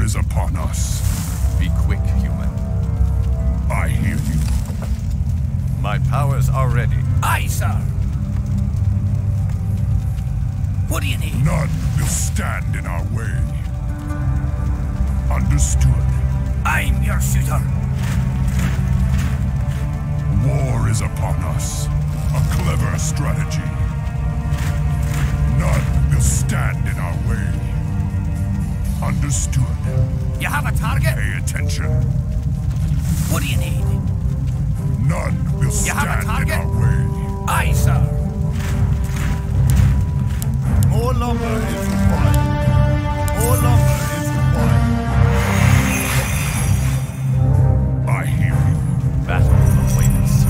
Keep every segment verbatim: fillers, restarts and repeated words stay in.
War is upon us. Be quick, human. I hear you. My powers are ready. Aye, sir. What do you need? None will stand in our way. Understood. I'm your shooter. War is upon us. A clever strategy. None will stand in our way. Understood. You have a target? Pay attention. What do you need? None will You stand have a in target? our way. Aye, sir. More lumber is required. More lumber is required. I hear you. Battle awaits.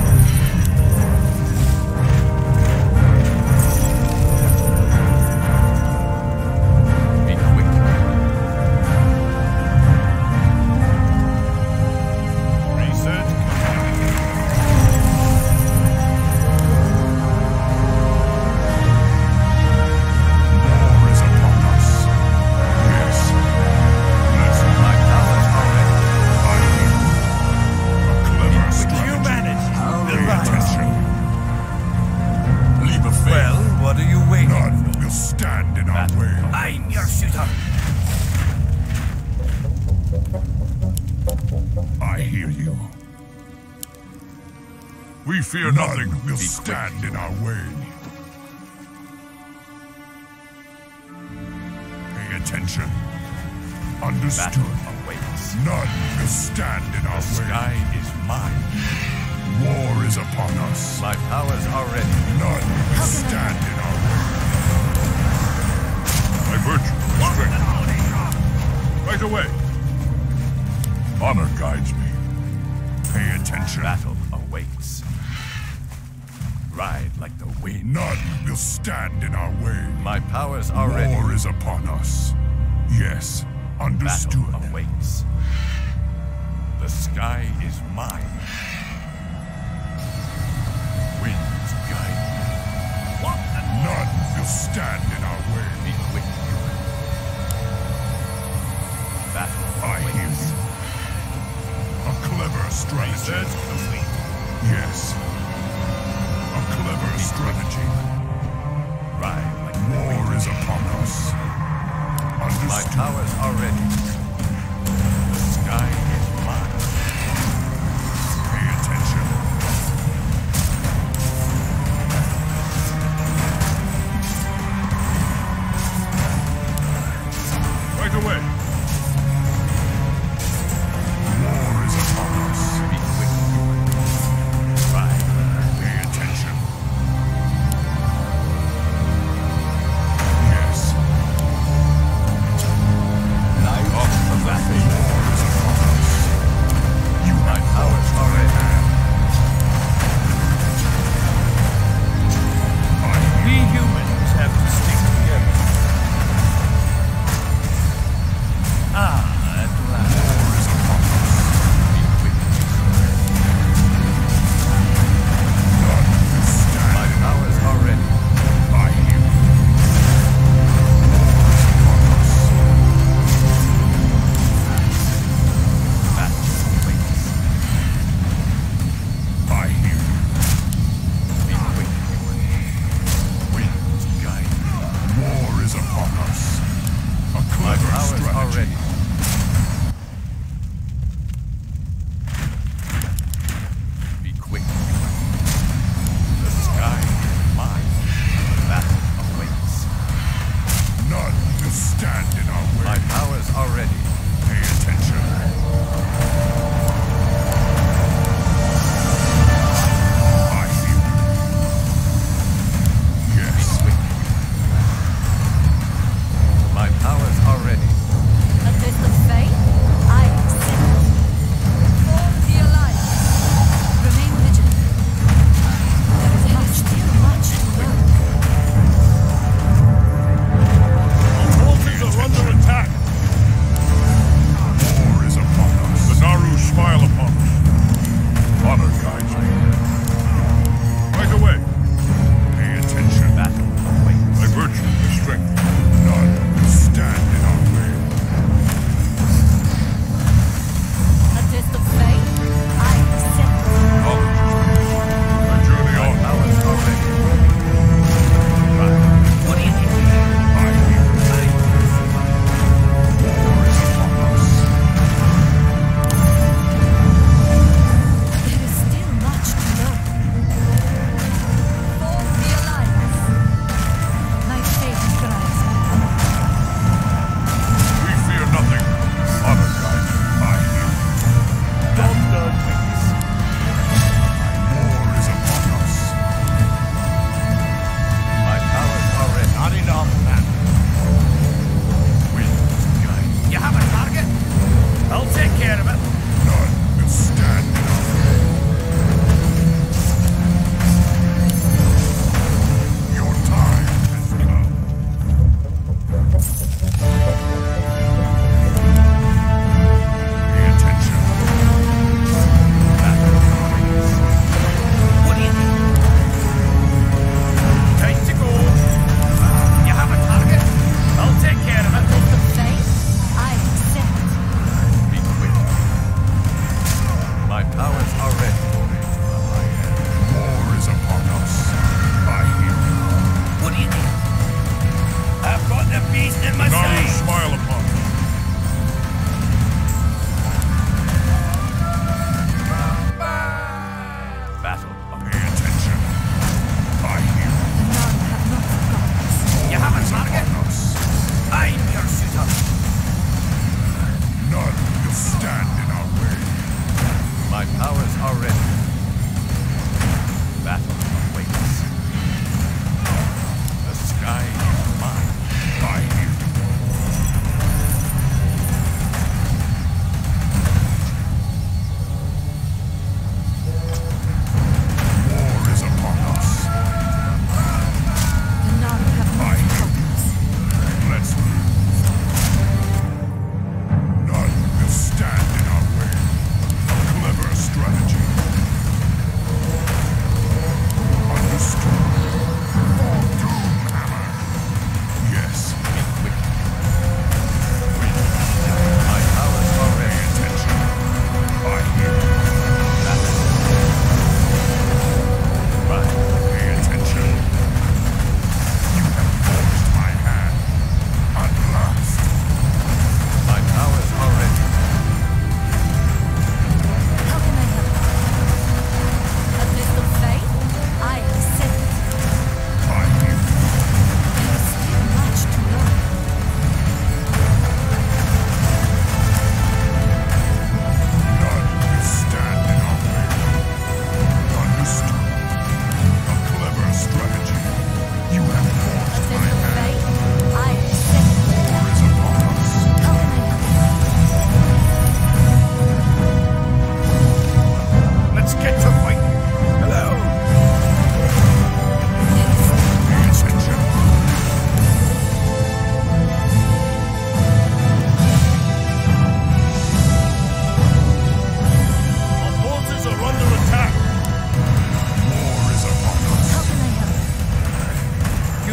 Be quick. Research. War is upon us. Yes. Let's My powers are ready. I hear you. A clever strategy. You manage. Pay attention. Leap of faith. Well, what are you waiting None for? will stand in our Battle. way. I'm your shooter. I hear you. We fear nothing will stand in our way. Pay attention. Understood. Battle awaits. None will stand in our The way. sky is mine. War is upon us. My powers are ready. None will stand in our way. My virtue, strength. Right away. Honor guides me. Pay attention. Battle awaits. Ride like the wind. None will stand in our way. My powers are ready. War is upon us. Yes, understood. Battle awaits. The sky is mine. Winds guide me. What the... None will stand in our way. Be quick, human. Battle I hear awaits. you. A clever strategy. Research complete. Yes. A clever strategy. Ride like the War wind. is upon us. My Understood. powers are ready. The sky is mine. Pay attention. Right away. War is upon us. Be quick, human. Ride. Pay attention.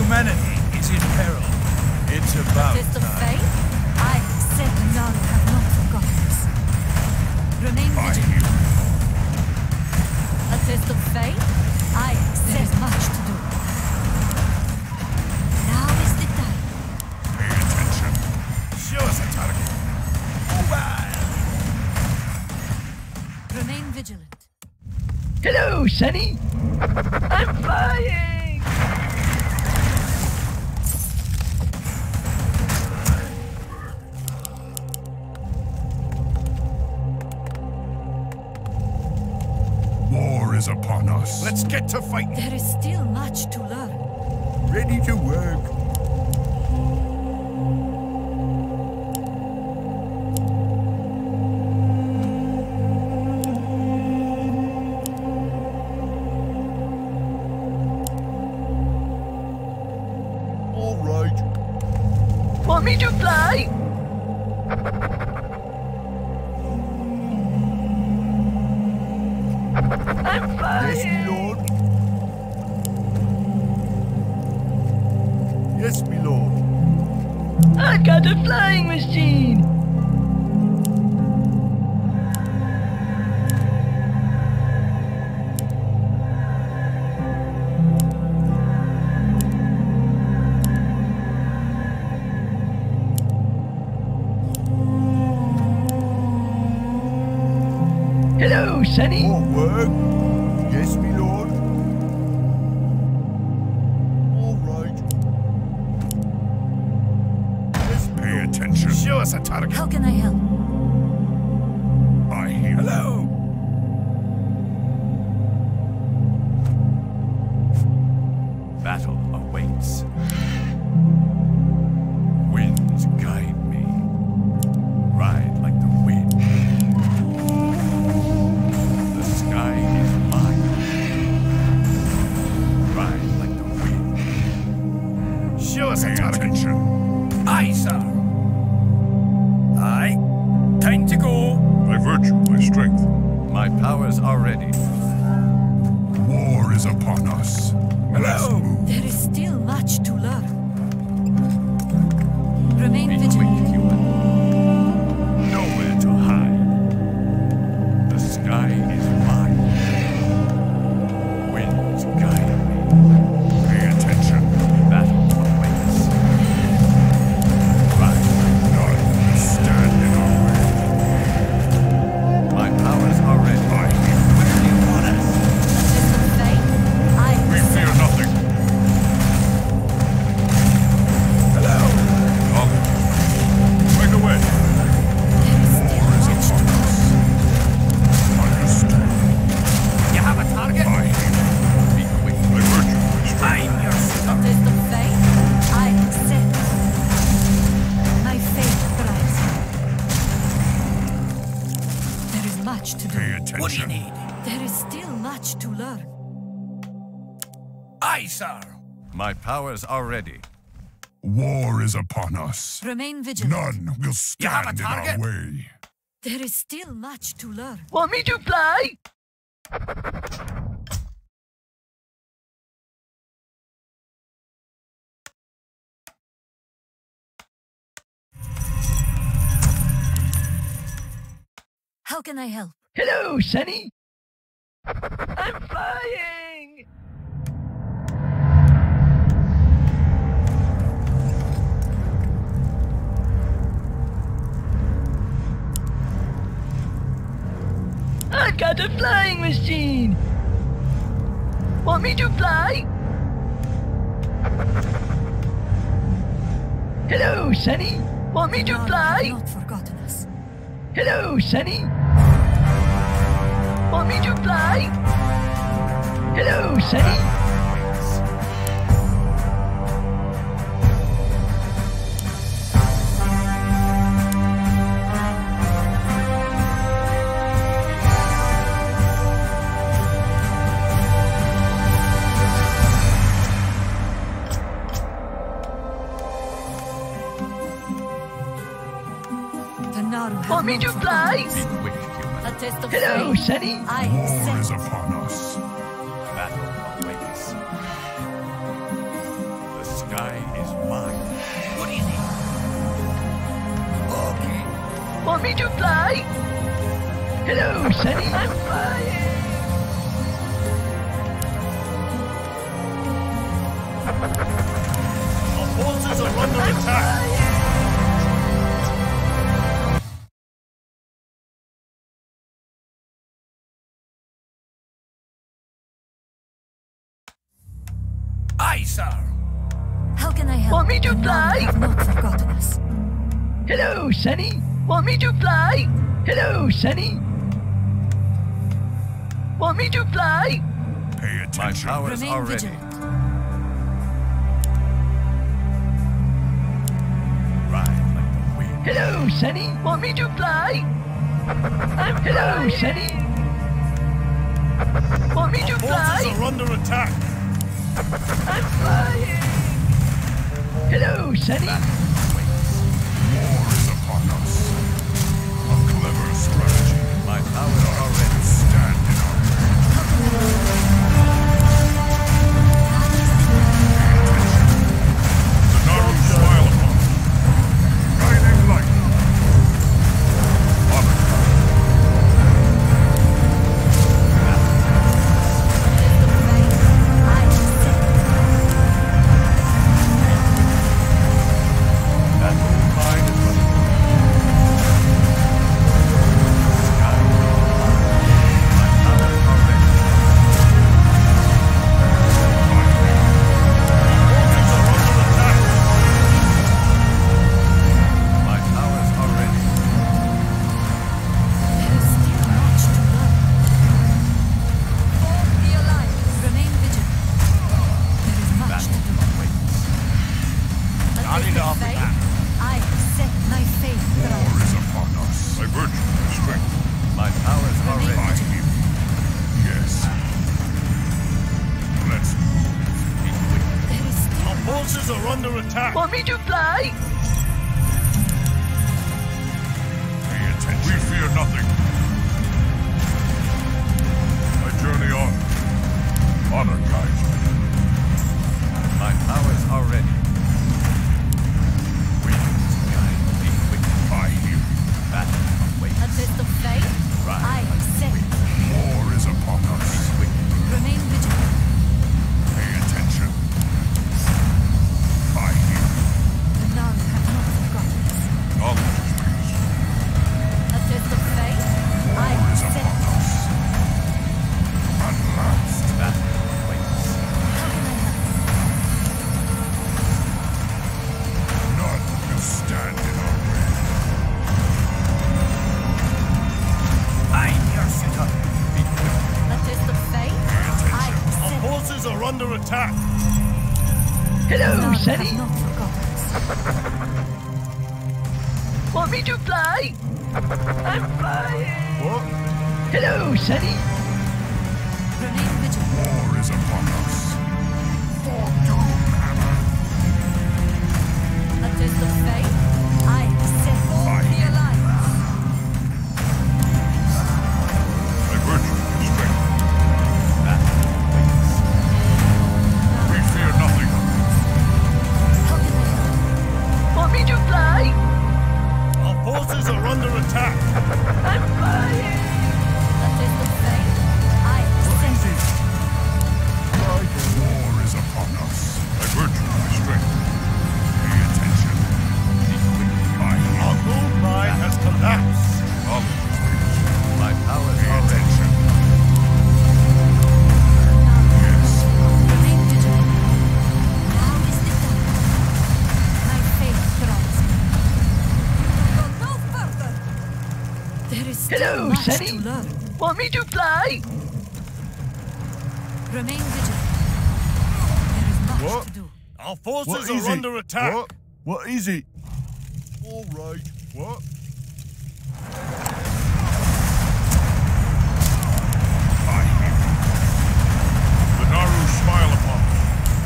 Humanity is in peril. It's about Test of time. fate? I said none have not forgotten us. Remain I vigilant. hear A test of fate? I said much to do. Now is the time. Pay attention. Show us a target. Remain vigilant. Hello, Sonny. I'm flying. War is upon us. Let's get to fight. There is still much to learn. Ready to work. All right. Want me to fly? I'm Yes, flying. my lord. Yes, my lord. I got a flying machine. Hello, Sonny. More work. Yes, my lord. All right. Yes, my Pay lord. attention. Show us a target. How can I help? I hear Hello. Battle awaits. Winds guide me. Ride like the wind. The sky is mine. Ride like the wind. Show us a Pay target. attention. Aye, sir. Aye. Time to go. By virtue, my strength. My powers are ready. War is upon us. Let's Hello. move. There is still much to learn. Remain Be quick, vigilant. human. Nowhere to hide. The sky is mine. Winds guide me. Pay attention. Battle awaits. Ride. None will stand in our way. My powers are ready. I hear Where do you want us? Test of fate? I we said fear nothing. Hello. Knowledge. Right away. there is still War is much to upon us. Understood. You have a target? I hear Be quick. by virtue, my strength. I'm your shooter. Test of fate? I said my fate thrives. There is much to do. Pay attention. What do you need? There is still much to learn. Aye, sir. My powers are ready. War is upon us. Remain vigilant. None will You have a stand in our target? way. There is still much to learn. Want me to fly? How can I help? Hello, Sonny. I'm flying. I got a flying machine. Want me to fly? Hello, Sonny. Want me to God fly? has not forgotten us. Hello, Sonny. Want me to fly? Hello, Sonny. The Naru have Want me not to forgotten fly? us. Be quick, human. A test of Hello, fate. Sonny. I War is accept. upon us. Battle awaits. The sky is mine. What is it? Okay. Want me to fly? Hello, Sunny. I'm flying. Our forces are under attack. Aye, sir. How can I help? Want me to The Nile fly? have not forgotten us. Hello, Sunny. Want me to fly? Hello, Sunny. Want me to fly? Pay My attention. powers Remain are ready. vigilant. Ride like the wind. Hello, Sunny. Want me to fly? I'm hello, Sunny. Want me to Our forces fly? are under attack. I'm flying. Hello, Sunny. War is upon us. A clever strategy. My powers are ready. Stand in our way. The Naru smile upon us. Shining light. Honor. That old mine is ready. Sky. My powers are ready. My powers are ready. There is still much to learn. Form the alliance. Remain vigilant. There is much to do. Not enough of that. I have set my faith War thrice. is upon us. By virtue of strength. My powers are Remain ready. I hear. Yes. Let's move. There is still Our forces are under attack. Want me to fly? Pay attention. We fear nothing. I journey on. Honor guides me. My powers are ready. Winds guide me quickly. I hear. Battle awaits. a test of faith. Ride I like have the set. wind. War is upon us. Quickly. Remain vigilant. Pay attention. I hear. The Nile have not forgotten us. Knowledge is peace. A test of faith. I War have is set. upon us. At last. Battle awaits. How can I help? None will stand in our way. I'm your shooter. Be quick. A test of faith. I have Our set. forces are under attack. Hello, Nile Sunny. have not forgotten us. Want me to fly? I'm flying. What? Hello, Sunny. Remain vigilant. War is upon us. For Doomhammer. A test of faith. I have set. Form the alliance. By virtue of strength. Battle awaits. We fear nothing. How can I help? Want me to fly? Our forces are under attack. I'm flying. A test of faith. I have set. War is upon us. By virtue of strength. Pay attention. Be quick. I hear. Our gold mine has collapsed. Knowledge is peace. My powers Pay are ready. attention. Yes. Remain vigilant. Now is the time. My faith thrives. Go no further. There is still Hello, much Sunny. to learn. Want me to fly? Remain vigilant. There is much What? to do. Our forces What are is it? under attack. What? What is it? All right. What? I hear. The Naru smile upon us.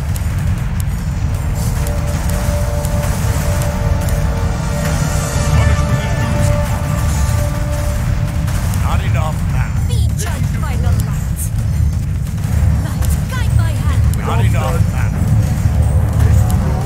Punishment is due upon us. Not enough now. Be judged by the light. Light, guide my hand. Not enough now.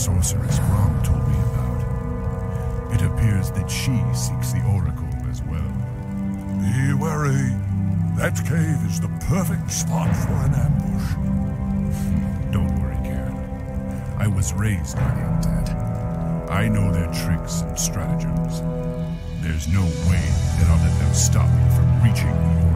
sorceress Grom told me about. It appears that she seeks the Oracle as well. Be wary. That cave is the perfect spot for an ambush. Don't worry, Karen. I was raised by the undead. I know their tricks and stratagems. There's no way that I'll let them stop me from reaching the Oracle.